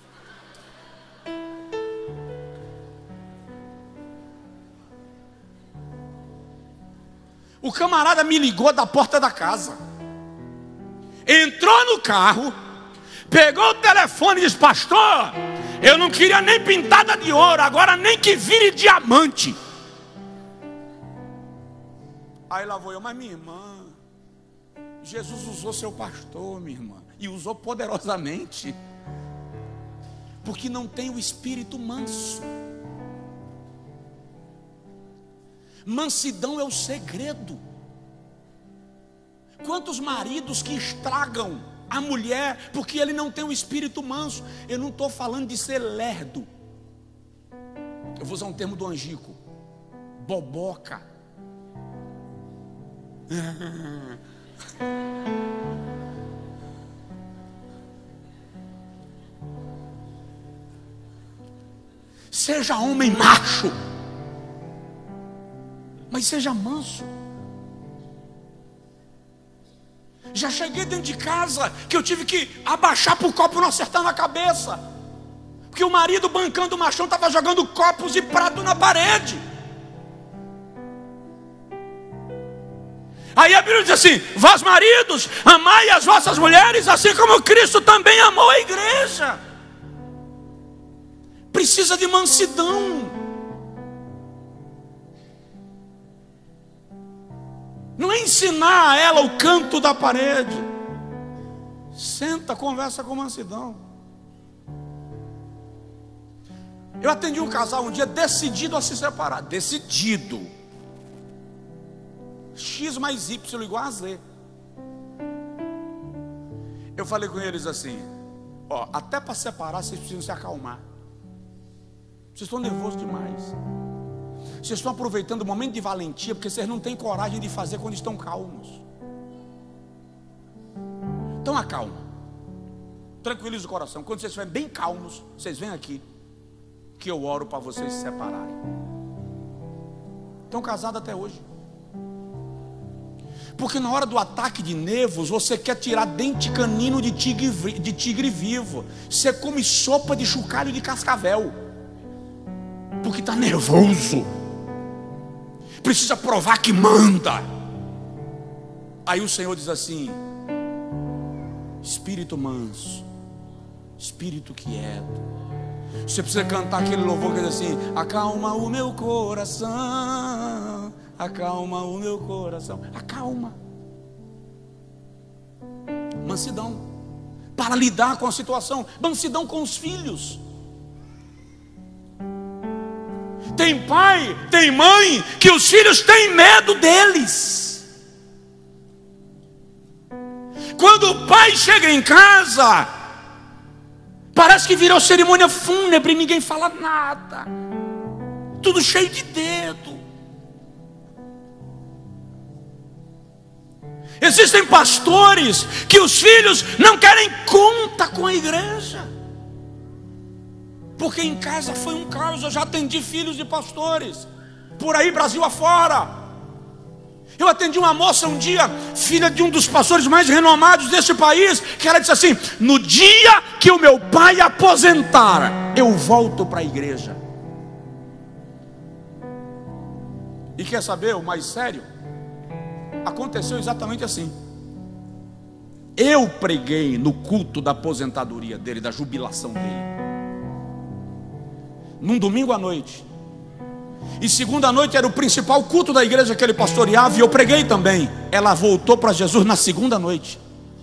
O camarada me ligou da porta da casa, entrou no carro, pegou o telefone e disse: pastor, eu não queria nem pintada de ouro, agora nem que vire diamante. Aí lá vou eu: mas minha irmã, Jesus usou seu pastor, minha irmã, e usou poderosamente, porque não tem o espírito manso. Mansidão é o segredo. Quantos maridos que estragam a mulher porque ele não tem o espírito manso? Eu não estou falando de ser lerdo, eu vou usar um termo do Angico: boboca. Seja homem macho, mas seja manso. Já cheguei dentro de casa que eu tive que abaixar para o copo não acertar na cabeça, porque o marido, bancando o machão, estava jogando copos e prato na parede. Aí a Bíblia diz assim: vós maridos, amai as vossas mulheres, assim como Cristo também amou a igreja. Precisa de mansidão. Não é ensinar a ela o canto da parede. Senta, conversa com mansidão. Eu atendi um casal um dia decidido a se separar. Decidido. X mais Y igual a Z. Eu falei com eles assim: ó, até para separar vocês precisam se acalmar. Vocês estão nervosos demais. Vocês estão aproveitando o momento de valentia, porque vocês não têm coragem de fazer quando estão calmos. Então acalma, tranquiliza o coração. Quando vocês estiverem bem calmos, vocês vêm aqui, que eu oro para vocês se separarem. Estão casados até hoje. Porque na hora do ataque de nervos, você quer tirar dente canino de tigre vivo. Você come sopa de chocalho de cascavel, porque está nervoso, precisa provar que manda. Aí o Senhor diz assim: espírito manso, espírito quieto. Você precisa cantar aquele louvor que diz assim: acalma o meu coração, acalma o meu coração. Acalma. Mansidão para lidar com a situação. Mansidão com os filhos. Tem pai, tem mãe que os filhos têm medo deles. Quando o pai chega em casa, parece que virou cerimônia fúnebre, ninguém fala nada, tudo cheio de dedo. Existem pastores que os filhos não querem conta com a igreja. porque em casa foi um caos. Eu já atendi filhos de pastores, por aí Brasil afora. Eu atendi uma moça um dia, filha de um dos pastores mais renomados desse país, que ela disse assim: no dia que o meu pai aposentar, eu volto para a igreja. E quer saber o mais sério? Aconteceu exatamente assim. Eu preguei no culto da aposentadoria dele, da jubilação dele, num domingo à noite. E segunda noite era o principal culto da igreja que ele pastoreava, e eu preguei também. Ela voltou para Jesus na segunda noite.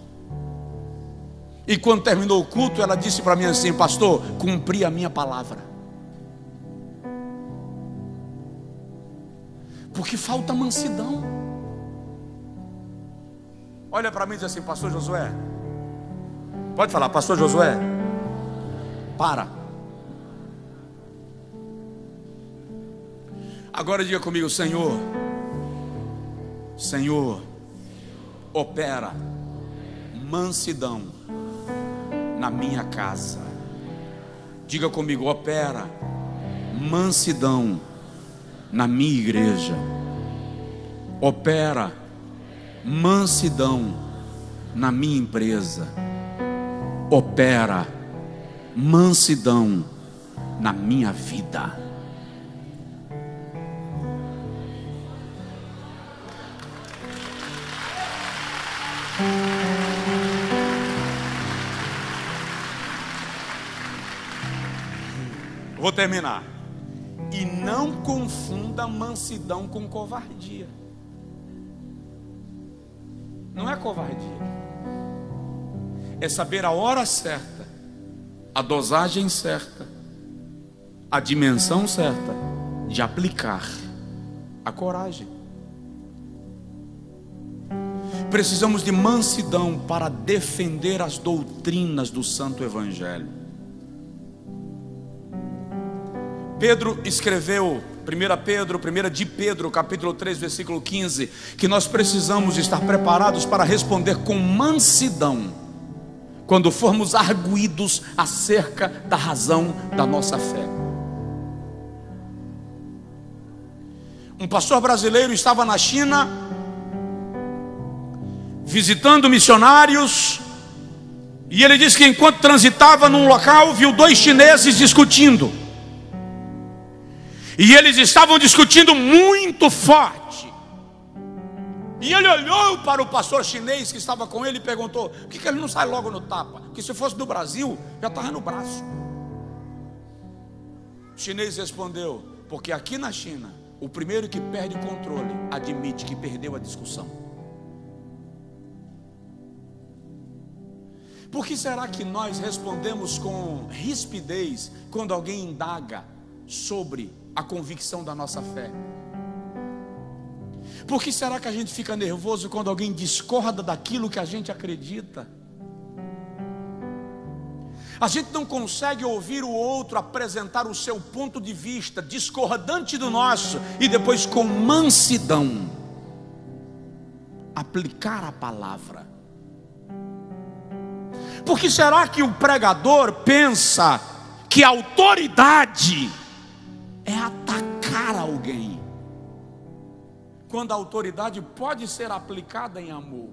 E quando terminou o culto, ela disse para mim assim: pastor, cumpri a minha palavra. Porque falta mansidão. Olha para mim e diz assim: pastor Josué, pode falar, pastor Josué, para. Agora diga comigo: Senhor, Senhor, opera mansidão na minha casa. Diga comigo: opera mansidão na minha igreja. Opera mansidão na minha empresa. Opera mansidão na minha vida. Vou terminar. E não confunda mansidão com covardia. Não é covardia. É saber a hora certa, a dosagem certa, a dimensão certa de aplicar a coragem. Precisamos de mansidão para defender as doutrinas do Santo Evangelho. Pedro escreveu, 1 de Pedro, capítulo 3, versículo 15, que nós precisamos estar preparados para responder com mansidão quando formos arguidos acerca da razão da nossa fé. Um pastor brasileiro estava na China, visitando missionários, e ele disse que enquanto transitava num local, viu dois chineses discutindo. E eles estavam discutindo muito forte. E ele olhou para o pastor chinês que estava com ele e perguntou: por que ele não sai logo no tapa? Porque se fosse do Brasil, já estava no braço. O chinês respondeu: porque aqui na China, o primeiro que perde o controle admite que perdeu a discussão. Por que será que nós respondemos com rispidez quando alguém indaga sobre a convicção da nossa fé? Por que será que a gente fica nervoso quando alguém discorda daquilo que a gente acredita? A gente não consegue ouvir o outro apresentar o seu ponto de vista discordante do nosso e depois com mansidão aplicar a palavra. Por que será que o pregador pensa que a autoridade é atacar alguém, quando a autoridade pode ser aplicada em amor?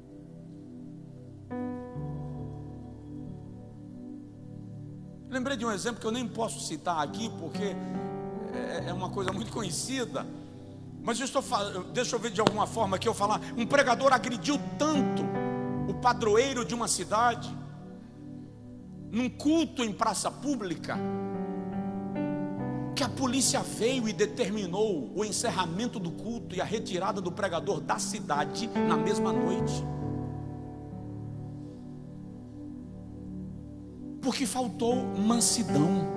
Lembrei de um exemplo que eu nem posso citar aqui, porque é uma coisa muito conhecida, mas deixa eu ver de alguma forma que eu falar. Um pregador agrediu tanto o padroeiro de uma cidade, num culto em praça pública, que a polícia veio e determinou o encerramento do culto e a retirada do pregador da cidade na mesma noite, porque faltou mansidão.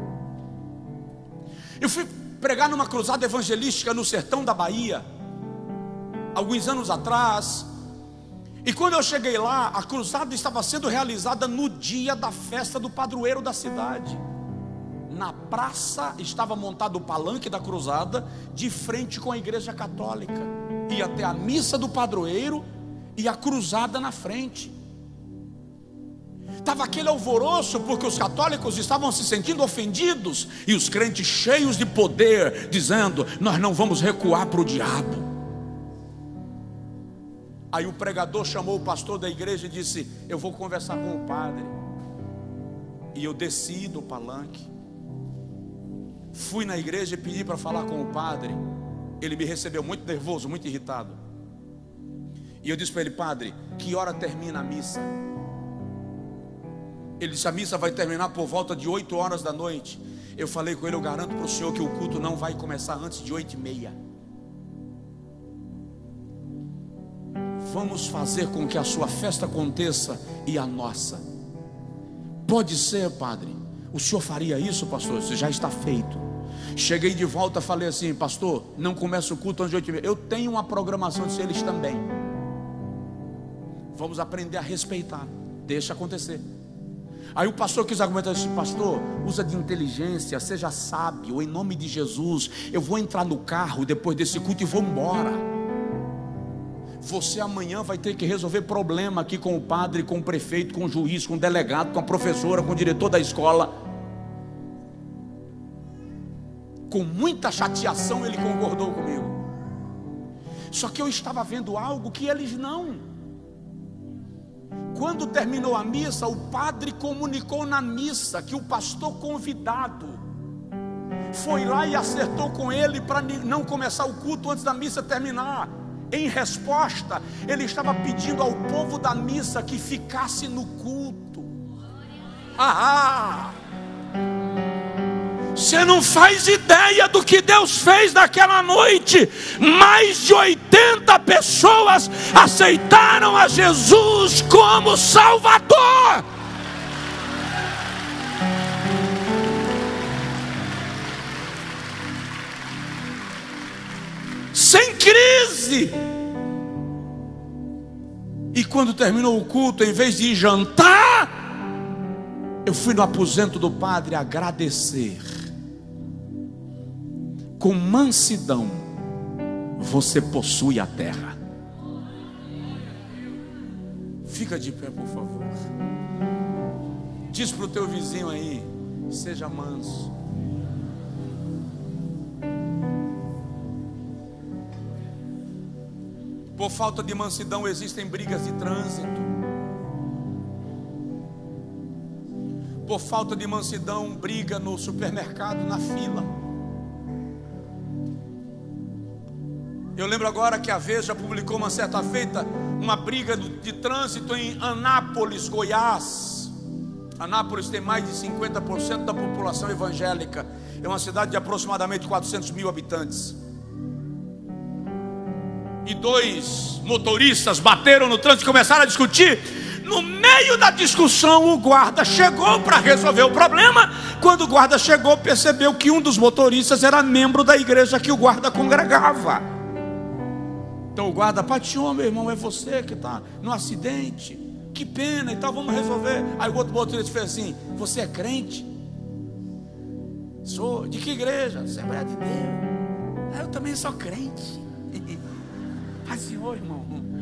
Eu fui pregar numa cruzada evangelística no sertão da Bahia, alguns anos atrás, e quando eu cheguei lá, a cruzada estava sendo realizada no dia da festa do padroeiro da cidade. Na praça estava montado o palanque da cruzada, de frente com a igreja católica. Ia ter a missa do padroeiro e a cruzada na frente. Estava aquele alvoroço porque os católicos estavam se sentindo ofendidos e os crentes cheios de poder, dizendo: nós não vamos recuar para o diabo. Aí o pregador chamou o pastor da igreja e disse: eu vou conversar com o padre. E eu desci do palanque, fui na igreja e pedi para falar com o padre. Ele me recebeu muito nervoso, muito irritado. E eu disse para ele: padre, que hora termina a missa? Ele disse: a missa vai terminar por volta de 8 horas da noite. Eu falei com ele: eu garanto para o senhor que o culto não vai começar antes de 8h30. Vamos fazer com que a sua festa aconteça e a nossa. Pode ser, padre. O senhor faria isso, pastor? Isso já está feito. Cheguei de volta, falei assim: pastor, não começa o culto antes de 8h30. Eu tenho uma programação de eles também. Vamos aprender a respeitar. Deixa acontecer. Aí o pastor quis argumentar assim: pastor, usa de inteligência, seja sábio, em nome de Jesus. Eu vou entrar no carro depois desse culto e vou embora. Você amanhã vai ter que resolver problema aqui com o padre, com o prefeito, com o juiz, com o delegado, com a professora, com o diretor da escola. Com muita chateação ele concordou comigo. Só que eu estava vendo algo que eles não. Quando terminou a missa, o padre comunicou na missa que o pastor convidado foi lá e acertou com ele para não começar o culto antes da missa terminar. Em resposta, ele estava pedindo ao povo da missa que ficasse no culto. Você não faz ideia do que Deus fez naquela noite. Mais de 80 pessoas aceitaram a Jesus como Salvador. Sem crise. E quando terminou o culto, em vez de ir jantar, eu fui no aposento do padre agradecer. Com mansidão você possui a terra. Fica de pé, por favor. Diz para o teu vizinho aí: seja manso. Por falta de mansidão existem brigas de trânsito. Por falta de mansidão, briga no supermercado, na fila. Eu lembro agora que a Veja publicou uma certa feita uma briga de trânsito em Anápolis, Goiás. Anápolis tem mais de 50% da população evangélica. É uma cidade de aproximadamente 400 mil habitantes. E 2 motoristas bateram no trânsito e começaram a discutir. No meio da discussão, o guarda chegou para resolver o problema. Quando o guarda chegou, percebeu que um dos motoristas era membro da igreja que o guarda congregava. Então o guarda: patinho, meu irmão, é você que está no acidente, que pena e tal, vamos resolver. Aí o outro motorista fez assim: você é crente? Sou. De que igreja? Assembleia de Deus. Eu também sou crente. Ai, senhor, irmão.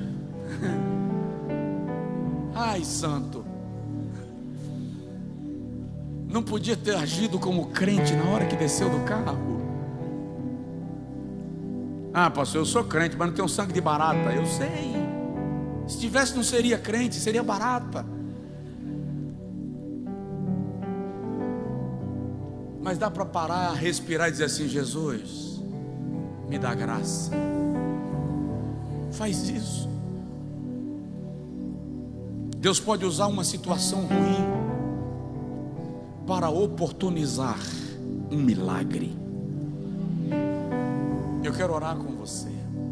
Ai, santo. Não podia ter agido como crente na hora que desceu do carro. Ah, pastor, eu sou crente, mas não tenho sangue de barata. Eu sei. Se tivesse, não seria crente, seria barata. Mas dá para parar, respirar e dizer assim: Jesus, me dá graça. Faz isso. Deus pode usar uma situação ruim para oportunizar um milagre. Eu quero orar com você.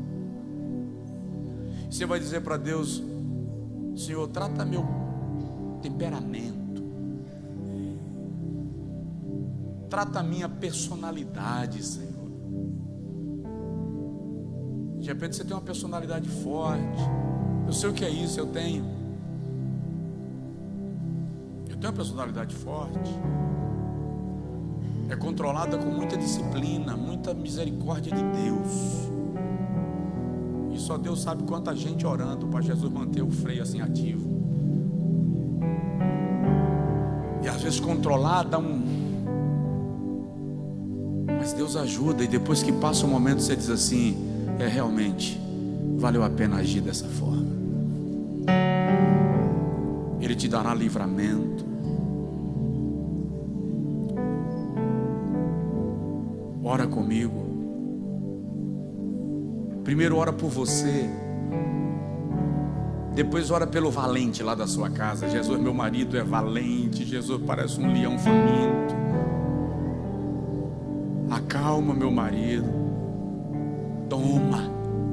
Você vai dizer para Deus: Senhor, trata meu temperamento, trata a minha personalidade, Senhor. De repente você tem uma personalidade forte. Eu sei o que é isso, eu tenho uma personalidade forte. É controlada com muita disciplina, muita misericórdia de Deus. E só Deus sabe quanta gente orando para Jesus manter o freio assim ativo. vezes controlar, dá um... Mas Deus ajuda, e depois que passa o momento você diz assim: realmente valeu a pena agir dessa forma. Ele te dará livramento. Ora comigo. Primeiro ora por você, depois ora pelo valente lá da sua casa. Jesus, meu marido é valente. Jesus parece um leão faminto. Acalma meu marido. Toma,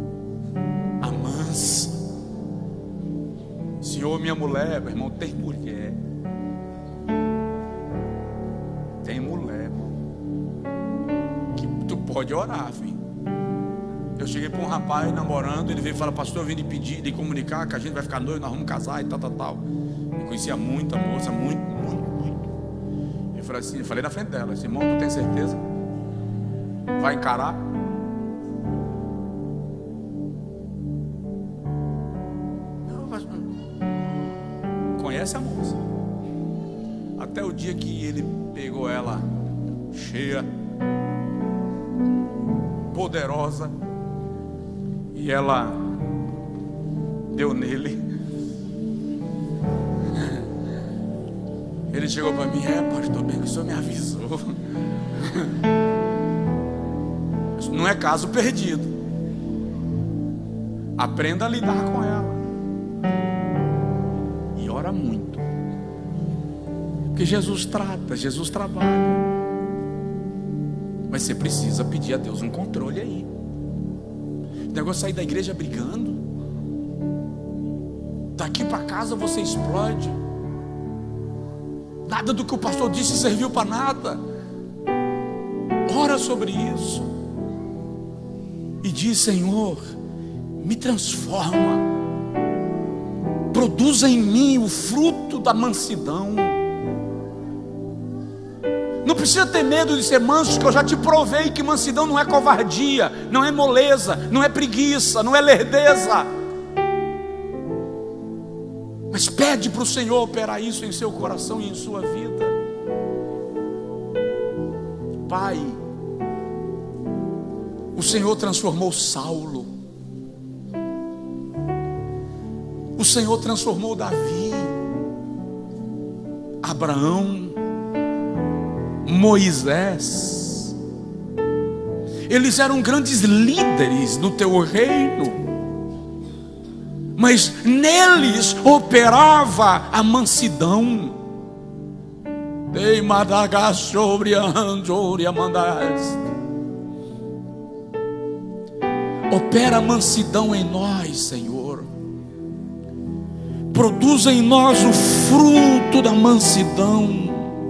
amansa. Senhor, minha mulher, meu irmão, tem mulher. Tem mulher, irmão, que tu pode orar, filho. Eu cheguei para um rapaz namorando, ele veio falar: pastor, eu vim de comunicar que a gente vai ficar noivo, nós vamos casar e tal. Eu conhecia muito a moça, muito. Eu falei assim, falei na frente dela: irmão, tu tem certeza? Vai encarar? Não, mas conhece a moça. Até o dia que ele pegou ela cheia, poderosa, e ela deu nele. Ele chegou para mim: pastor, bem que o senhor me avisou. Isso não é caso perdido. Aprenda a lidar com ela. E ora muito. Porque Jesus trata, Jesus trabalha. Mas você precisa pedir a Deus um controle aí. O negócio é sair da igreja brigando. Daqui para casa você explode. Nada do que o pastor disse serviu para nada. Ora sobre isso e diz: Senhor, me transforma, produza em mim o fruto da mansidão. Não precisa ter medo de ser manso, que eu já te provei que mansidão não é covardia, não é moleza, não é preguiça, não é lerdeza. Mas pede para o Senhor operar isso em seu coração e em sua vida. Pai, o Senhor transformou Saulo, o Senhor transformou Davi, Abraão, Moisés. Eles eram grandes líderes no teu reino, mas neles operava a mansidão. Opera a mansidão em nós, Senhor. Produza em nós o fruto da mansidão.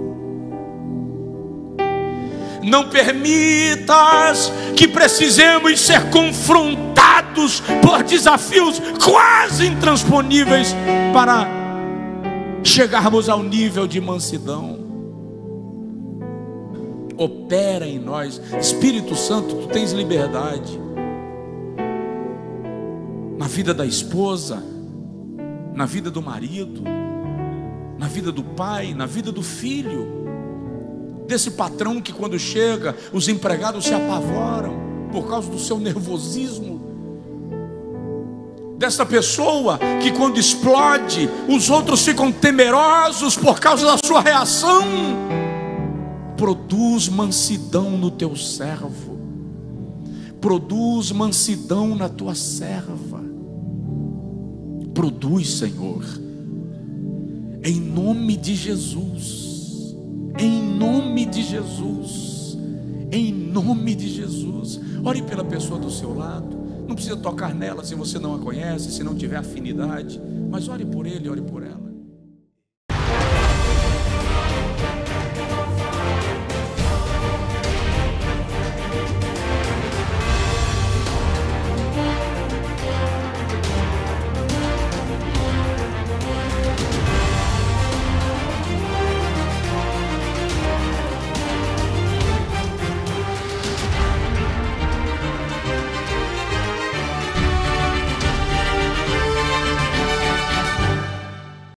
Não permitas que precisemos ser confrontados por desafios quase intransponíveis para chegarmos ao nível de mansidão. Opera em nós, Espírito Santo. Tu tens liberdade na vida da esposa, na vida do marido, na vida do pai, na vida do filho, desse patrão que quando chega os empregados se apavoram por causa do seu nervosismo, dessa pessoa que quando explode os outros ficam temerosos por causa da sua reação. Produz mansidão no teu servo, produz mansidão na tua serva. Produz, Senhor, em nome de Jesus, em nome de Jesus, em nome de Jesus. Ore pela pessoa do seu lado. Não precisa tocar nela se você não a conhece, se não tiver afinidade, mas ore por ele, ore por ela.